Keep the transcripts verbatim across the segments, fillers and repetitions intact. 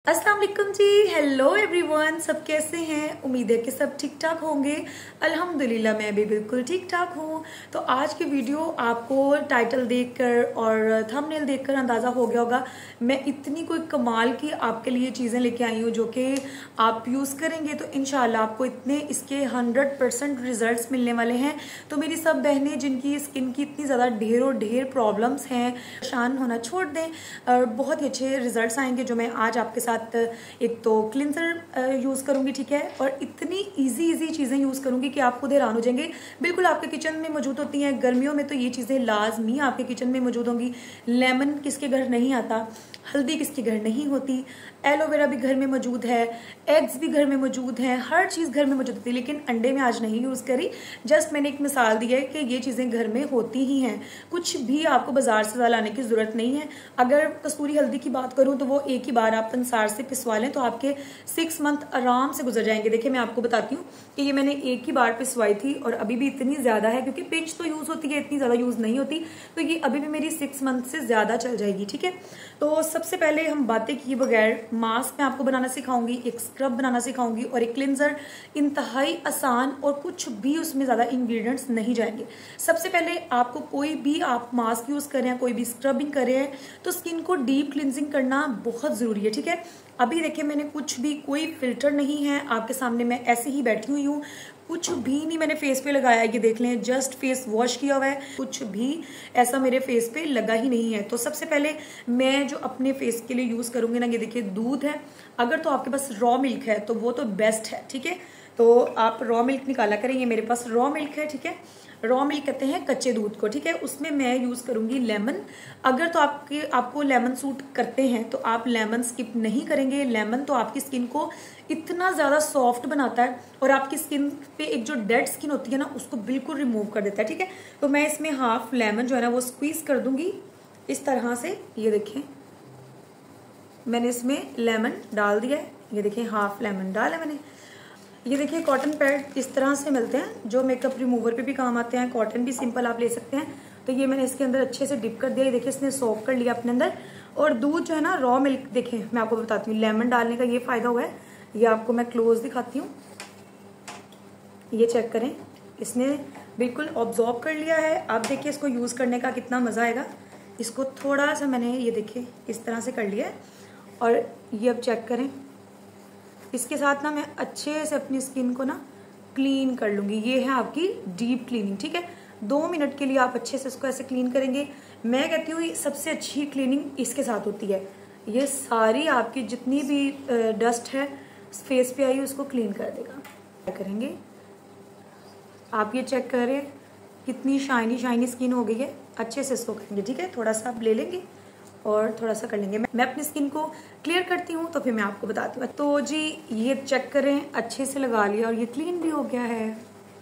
अस्सलाम वालेकुम जी। Hello everyone, सब कैसे हैं? उम्मीद है कि सब ठीक ठाक होंगे। अल्हम्दुलिल्लाह मैं भी बिल्कुल ठीक ठाक हूँ। तो आज की वीडियो आपको टाइटल देखकर और थंबनेल देखकर अंदाज़ा हो गया होगा मैं इतनी कोई कमाल की आपके लिए चीज़ें लेके आई हूँ जो कि आप यूज़ करेंगे तो इंशाल्लाह आपको इतने इसके हंड्रेड परसेंट रिजल्ट मिलने वाले हैं। तो मेरी सब बहनें जिनकी स्किन की इतनी ज़्यादा ढेरों ढेर प्रॉब्लम्स हैं, परेशान होना छोड़ दें और बहुत ही अच्छे रिजल्ट आएंगे जो मैं आज आपके साथ एक तो क्लिंजर यूज करूंगी, ठीक है, और इतनी इजी इजी चीजें यूज करूंगी कि आप खुद हैरान हो जाएंगे। बिल्कुल आपके किचन में मौजूद होती हैं। गर्मियों में तो ये चीजें लाजमी आपके किचन में मौजूद होंगी। लेमन किसके घर नहीं आता, हल्दी किसके घर नहीं होती, एलोवेरा भी घर में मौजूद है, एग्स भी घर में मौजूद हैं, हर चीज़ घर में मौजूद होती है। लेकिन अंडे में आज नहीं यूज़ करी, जस्ट मैंने एक मिसाल दी है कि ये चीज़ें घर में होती ही हैं। कुछ भी आपको बाजार से लाने की ज़रूरत नहीं है। अगर कसूरी हल्दी की बात करूँ तो वो एक ही बार आप पंसार से पिसवा लें तो आपके सिक्स मंथ आराम से गुजर जाएंगे। देखिए मैं आपको बताती हूँ कि ये मैंने एक ही बार पिसवाई थी और अभी भी इतनी ज़्यादा है, क्योंकि पिंच तो यूज़ होती है, इतनी ज़्यादा यूज़ नहीं होती, तो ये अभी भी मेरी सिक्स मंथ से ज़्यादा चल जाएगी, ठीक है। तो सबसे पहले हम बातें किए बगैर मास्क मैं आपको बनाना सिखाऊंगी, एक स्क्रब बनाना सिखाऊंगी और एक क्लिंजर। इंतहाई आसान और कुछ भी उसमें ज्यादा इंग्रेडिएंट्स नहीं जाएंगे। सबसे पहले आपको कोई भी आप मास्क यूज कर रहे हैं, कोई भी स्क्रबिंग कर रहे हैं तो स्किन को डीप क्लिंजिंग करना बहुत जरूरी है, ठीक है। अभी देखिए मैंने कुछ भी, कोई फिल्टर नहीं है, आपके सामने मैं ऐसे ही बैठी हुई हूँ, कुछ भी नहीं मैंने फेस पे लगाया। ये देख लें, जस्ट फेस वॉश किया हुआ है, कुछ भी ऐसा मेरे फेस पे लगा ही नहीं है। तो सबसे पहले मैं जो अपने फेस के लिए यूज करूंगी ना, ये देखिए दूध है। अगर तो आपके पास रॉ मिल्क है तो वो तो बेस्ट है, ठीक है। तो आप रॉ मिल्क निकाला करें, ये मेरे पास रॉ मिल्क है, ठीक है। रॉ मिल्क कहते हैं कच्चे दूध को, ठीक है। उसमें मैं यूज करूंगी लेमन। अगर तो आपके आपको लेमन सूट करते हैं तो आप लेमन स्किप नहीं करेंगे। लेमन तो आपकी स्किन को इतना ज्यादा सॉफ्ट बनाता है और आपकी स्किन पे एक जो डेड स्किन होती है ना उसको बिल्कुल रिमूव कर देता है, ठीक है। तो मैं इसमें हाफ लेमन जो है ना वो स्क्वीज कर दूंगी इस तरह से। ये देखें मैंने इसमें लेमन डाल दिया है, ये देखें हाफ लेमन डाला मैंने। ये देखिए कॉटन पैड इस तरह से मिलते हैं जो मेकअप रिमूवर पे भी काम आते हैं, कॉटन भी सिंपल आप ले सकते हैं। तो ये मैंने इसके अंदर अच्छे से डिप कर दिया, ये देखिए इसने सोक कर लिया अपने अंदर। और दूध जो है ना रॉ मिल्क, देखें मैं आपको बताती हूँ लेमन डालने का ये फायदा हुआ है, ये आपको मैं क्लोज दिखाती हूँ। ये चेक करें, इसने बिल्कुल ऑब्जॉर्व कर लिया है। आप देखिए इसको यूज करने का कितना मजा आएगा। इसको थोड़ा सा मैंने ये देखिए इस तरह से कर लिया है और ये अब चेक करें, इसके साथ ना मैं अच्छे से अपनी स्किन को ना क्लीन कर लूंगी। ये है आपकी डीप क्लीनिंग, ठीक है। दो मिनट के लिए आप अच्छे से इसको ऐसे क्लीन करेंगे। मैं कहती हूँ सबसे अच्छी क्लीनिंग इसके साथ होती है। ये सारी आपकी जितनी भी डस्ट है फेस पे आई उसको क्लीन कर देगा। क्या करेंगे आप, ये चेक करें कितनी शाइनी शाइनी स्किन हो गई है। अच्छे से इसको करेंगे, ठीक है। थोड़ा सा आप ले लेंगे और थोड़ा सा कर लेंगे। मैं अपनी स्किन को क्लियर करती हूँ तो फिर मैं आपको बताती हूँ। तो जी ये चेक करें, अच्छे से लगा लिया और ये क्लीन भी हो गया है।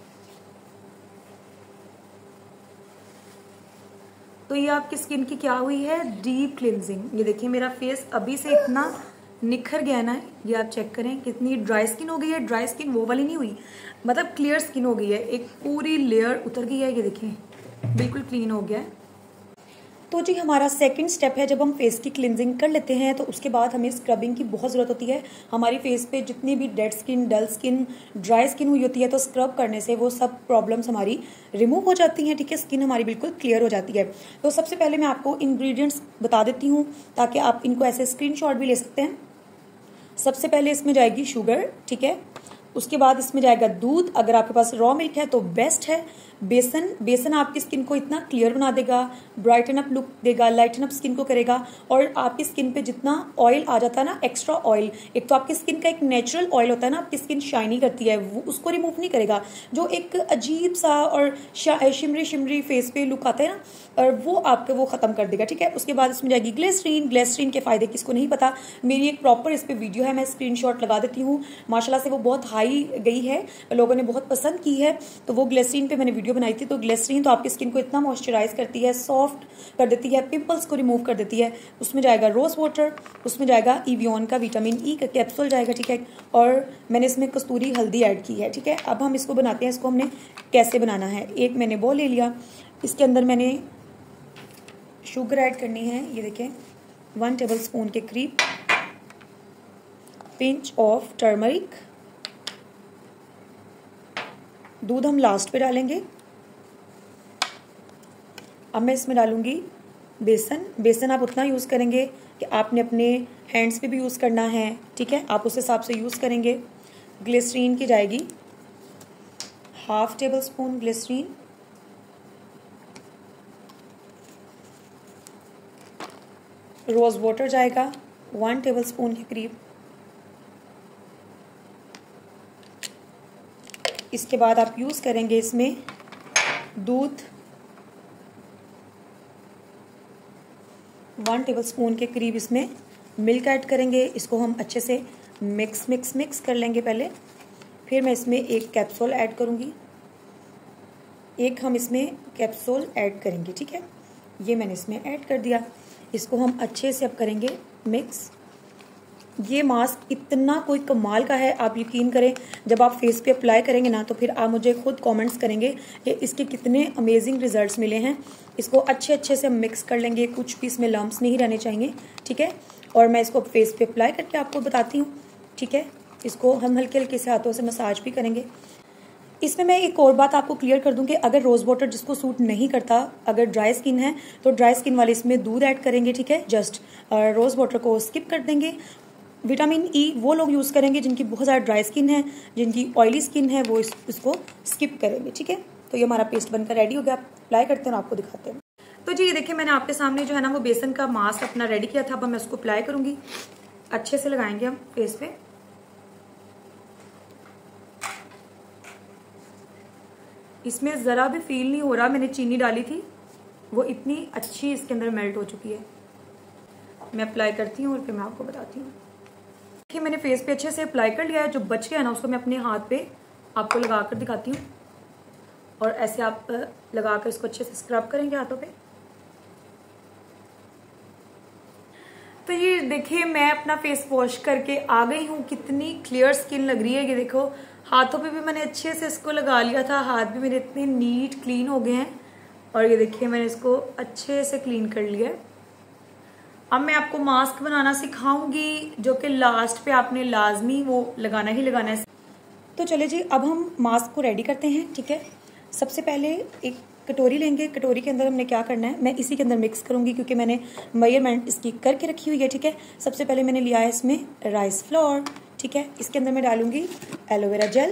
तो ये आपकी स्किन की क्या हुई है, डीप क्लिनजिंग। ये देखिए मेरा फेस अभी से इतना निखर गया ना, ये आप चेक करें कितनी ड्राई स्किन हो गई है। ड्राई स्किन वो वाली नहीं हुई, मतलब क्लियर स्किन हो गई है, एक पूरी लेयर उतर गई है। ये देखिए बिल्कुल क्लीन हो गया है। तो जी हमारा सेकंड स्टेप है, जब हम फेस की क्लिनजिंग कर लेते हैं तो उसके बाद हमें स्क्रबिंग की बहुत ज़रूरत होती है। हमारी फेस पे जितनी भी dead skin, dull skin, dry skin हुई होती है तो स्क्रब करने से वो सब प्रॉब्लम्स हमारी रिमूव हो जाती हैं, ठीक है। स्किन हमारी बिल्कुल क्लियर हो जाती है। तो सबसे पहले मैं आपको इंग्रेडिएंट्स बता देती हूँ ताकि आप इनको ऐसे स्क्रीनशॉट भी ले सकते हैं। सबसे पहले इसमें जाएगी शुगर, ठीक है। उसके बाद इसमें जाएगा दूध, अगर आपके पास रॉ मिल्क है तो बेस्ट है। बेसन, बेसन आपकी स्किन को इतना क्लियर बना देगा, ब्राइटन अप लुक देगा, लाइटन अप स्किन को करेगा। और आपकी स्किन पे जितना ऑयल आ जाता है ना, एक्स्ट्रा ऑयल, एक तो आपकी स्किन का एक नेचुरल ऑयल होता है ना, आपकी स्किन शाइनी करती है, वो उसको रिमूव नहीं करेगा। जो एक अजीब सा और शिमरी शिमरी फेस पे लुक आता है ना, और वो आपके वो खत्म कर देगा, ठीक है। उसके बाद इसमें जाएगी ग्लिसरीन। ग्लिसरीन के फायदे किसको नहीं पता, मेरी एक प्रॉपर इस पे वीडियो है, मैं स्क्रीनशॉट लगा देती हूँ। माशाल्लाह से वो बहुत हाई गई है, लोगों ने बहुत पसंद की है, तो वो ग्लिसरीन पे मैंने वीडियो बनाई थी। तो ग्लिसरीन तो आपकी स्किन को इतना मॉइस्चराइज करती है, सॉफ्ट कर देती है, पिंपल्स को रिमूव कर देती है। उसमें जाएगा रोज वाटर, उसमें जाएगा इवियन का विटामिन ई का कैप्सूल जाएगा, ठीक है। और मैंने इसमें कस्तूरी हल्दी ऐड की है, ठीक है। अब हम इसको बनाते हैं। इसको हमने कैसे बनाना है, एक मैंने वो ले लिया, इसके अंदर मैंने शुगर ऐड करनी है, ये देखें वन टेबल स्पून के करीब। Pinch of turmeric. दूध हम लास्ट पे डालेंगे। अब मैं इसमें डालूंगी बेसन। बेसन आप उतना यूज़ करेंगे कि आपने अपने हैंड्स पे भी यूज़ करना है, ठीक है, आप उस हिसाब से यूज़ करेंगे। ग्लिसरीन की जाएगी half tablespoon glycerine. Rose water जाएगा वन टेबल स्पून के करीब। इसके बाद आप यूज़ करेंगे इसमें दूध वन टेबलस्पून के करीब। इसमें मिल्क ऐड करेंगे। इसको हम अच्छे से मिक्स मिक्स मिक्स कर लेंगे पहले। फिर मैं इसमें एक कैप्सूल ऐड करूँगी। एक हम इसमें कैप्सूल ऐड करेंगे, ठीक है, ये मैंने इसमें ऐड कर दिया। इसको हम अच्छे से अब करेंगे मिक्स। ये मास्क इतना कोई कमाल का है, आप यकीन करें जब आप फेस पे अप्लाई करेंगे ना तो फिर आप मुझे खुद कमेंट्स करेंगे कि इसके कितने अमेजिंग रिजल्ट्स मिले हैं। इसको अच्छे अच्छे से मिक्स कर लेंगे, कुछ भी इसमें लम्प्स नहीं रहने चाहिए, ठीक है। और मैं इसको फेस पे अप्लाई करके आपको बताती हूँ, ठीक है। इसको हम हल्के हल्के से हाथों से मसाज भी करेंगे। इसमें मैं एक और बात आपको क्लियर कर दूं कि अगर रोज़ वाटर जिसको सूट नहीं करता, अगर ड्राई स्किन है तो ड्राई स्किन वाले इसमें दूध ऐड करेंगे, ठीक है, जस्ट रोज़ वाटर को स्किप कर देंगे। विटामिन ई वो लोग यूज़ करेंगे जिनकी बहुत ज़्यादा ड्राई स्किन है, जिनकी ऑयली स्किन है, वो इस, इसको स्किप करेंगे, ठीक है। तो ये हमारा पेस्ट बनकर रेडी हो गया। आप अप्लाई करते हैं और आपको दिखाते हैं। तो जी ये देखिए मैंने आपके सामने जो है ना वो बेसन का मास्क अपना रेडी किया था। अब मैं उसको अप्लाई करूंगी। अच्छे से लगाएंगे हम फेस पे। इसमें ज़रा भी फील नहीं हो रहा मैंने चीनी डाली थी, वो इतनी अच्छी इसके अंदर मेल्ट हो चुकी है। मैं अप्लाई करती हूँ और फिर मैं आपको बताती हूँ। देखिए मैंने फेस पे अच्छे से अप्लाई कर लिया है। जो बच गया है ना उसको मैं अपने हाथ पे आपको लगा कर दिखाती हूँ। और ऐसे आप लगा कर इसको अच्छे से स्क्रब करेंगे हाथों पे। तो ये देखिए मैं अपना फेस वॉश करके आ गई हूँ। कितनी क्लियर स्किन लग रही है। ये देखो हाथों पे भी मैंने अच्छे से इसको लगा लिया था। हाथ भी मेरे इतने नीट क्लीन हो गए हैं। और ये देखिए मैंने इसको अच्छे से क्लीन कर लिया है। अब मैं आपको मास्क बनाना सिखाऊंगी जो कि लास्ट पे आपने लाजमी वो लगाना ही लगाना है। तो चले जी अब हम मास्क को रेडी करते हैं, ठीक है। सबसे पहले एक कटोरी लेंगे। कटोरी के अंदर हमने क्या करना है, मैं इसी के अंदर मिक्स करूंगी क्योंकि मैंने मेजरमेंट इसकी करके रखी हुई है, ठीक है। सबसे पहले मैंने लिया है इसमें राइस फ्लोर, ठीक है। इसके अंदर मैं डालूंगी एलोवेरा जेल।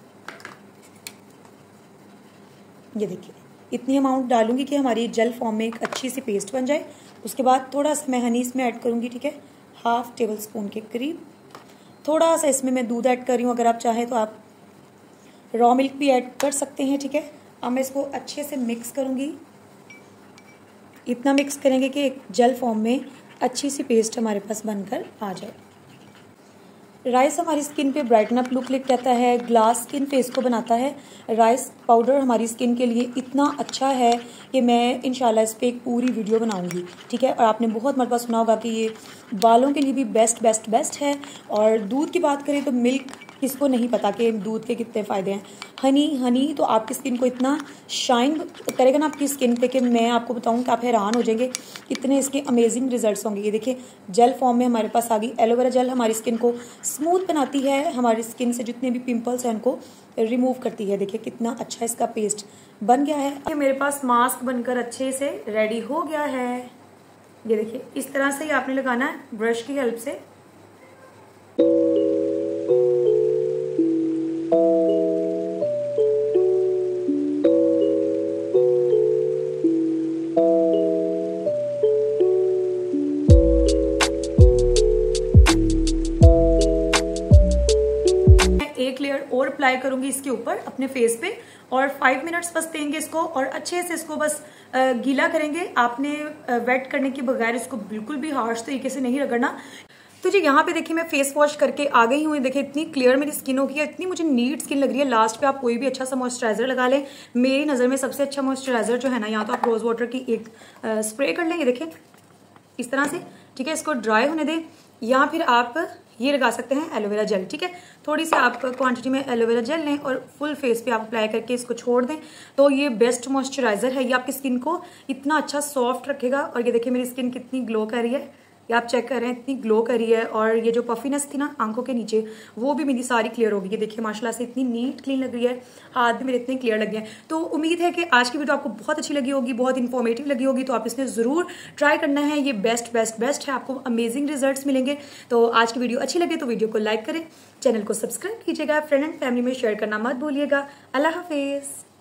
ये देखिए इतनी अमाउंट डालूंगी कि हमारी जेल फॉर्म में एक अच्छी सी पेस्ट बन जाए। उसके बाद थोड़ा सा मैं हनी इसमें ऐड करूंगी, ठीक है, हाफ टेबल स्पून के करीब। थोड़ा सा इसमें मैं दूध ऐड कर रही हूँ। अगर आप चाहें तो आप रॉ मिल्क भी ऐड कर सकते हैं, ठीक है। अब मैं इसको अच्छे से मिक्स करूंगी। इतना मिक्स करेंगे कि एक जेल फॉर्म में अच्छी सी पेस्ट हमारे पास बनकर आ जाए। राइस हमारी स्किन पे ब्राइटन अप लुक लेके आता है, ग्लास स्किन फेस को बनाता है। राइस पाउडर हमारी स्किन के लिए इतना अच्छा है कि मैं इंशाल्लाह इस पर एक पूरी वीडियो बनाऊंगी, ठीक है। और आपने बहुत मरतबा सुना होगा कि ये बालों के लिए भी बेस्ट बेस्ट बेस्ट है। और दूध की बात करें तो मिल्क किसको नहीं पता कि दूध के कितने फ़ायदे हैं। हनी हनी तो आपकी स्किन को इतना शाइन करेगा ना आपकी स्किन पे कि मैं आपको बताऊं कि आप हैरान हो जाएंगे कितने इसके अमेजिंग रिजल्ट्स होंगे। ये देखिए जेल फॉर्म में हमारे पास आ गई। एलोवेरा जेल हमारी स्किन को स्मूथ बनाती है, हमारी स्किन से जितने भी पिंपल्स हैं उनको रिमूव करती है। देखिए कितना अच्छा इसका पेस्ट बन गया है। ये मेरे पास मास्क बनकर अच्छे से रेडी हो गया है। ये देखिए इस तरह से ही आपने लगाना है ब्रश की हेल्प से। एक लेयर और अप्लाई करूंगी इसके ऊपर अपने फेस पे और फाइव मिनट्स बस देंगे इसको और अच्छे से इसको बस गीला करेंगे। आपने वेट करने के बगैर इसको बिल्कुल भी हार्श तरीके से नहीं रगड़ना। तो जी यहाँ पे देखिए मैं फेस वॉश करके आ गई हूँ। देखिए इतनी क्लियर मेरी स्किन हो गई है, इतनी मुझे नीट स्किन लग रही है। लास्ट पे आप कोई भी अच्छा सा मॉइस्चराइजर लगा लें। मेरी नज़र में सबसे अच्छा मॉइस्चराइजर जो है ना, यहाँ तो आप रोज वाटर की एक स्प्रे कर लेंगे, देखिए इस तरह से, ठीक है। इसको ड्राई होने दें या फिर आप ये लगा सकते हैं एलोवेरा जेल, ठीक है। थोड़ी सी आप क्वांटिटी में एलोवेरा जेल लें और फुल फेस पे आप अप्लाई करके इसको छोड़ दें तो ये बेस्ट मॉइस्चराइजर है। ये आपकी स्किन को इतना अच्छा सॉफ्ट रखेगा। और ये देखिए मेरी स्किन कितनी ग्लो कर रही है, ये आप चेक कर रहे हैं इतनी ग्लो करी है, और ये जो पफीनेस थी ना आंखों के नीचे वो भी मेरी सारी क्लियर हो गई है। देखिए माशाल्लाह से इतनी नीट क्लीन लग रही है, हाथ भी मेरे इतने क्लियर लग गए हैं। तो उम्मीद है कि आज की वीडियो आपको बहुत अच्छी लगी होगी, बहुत इन्फॉर्मेटिव लगी होगी, तो आप इसने जरूर ट्राई करना है। ये बेस्ट बेस्ट बेस्ट है, आपको अमेजिंग रिजल्ट्स मिलेंगे। तो आज की वीडियो अच्छी लगे तो वीडियो को लाइक करें, चैनल को सब्सक्राइब कीजिएगा, फ्रेंड एंड फैमिली में शेयर करना मत भूलिएगा। अल्लाह हाफिज।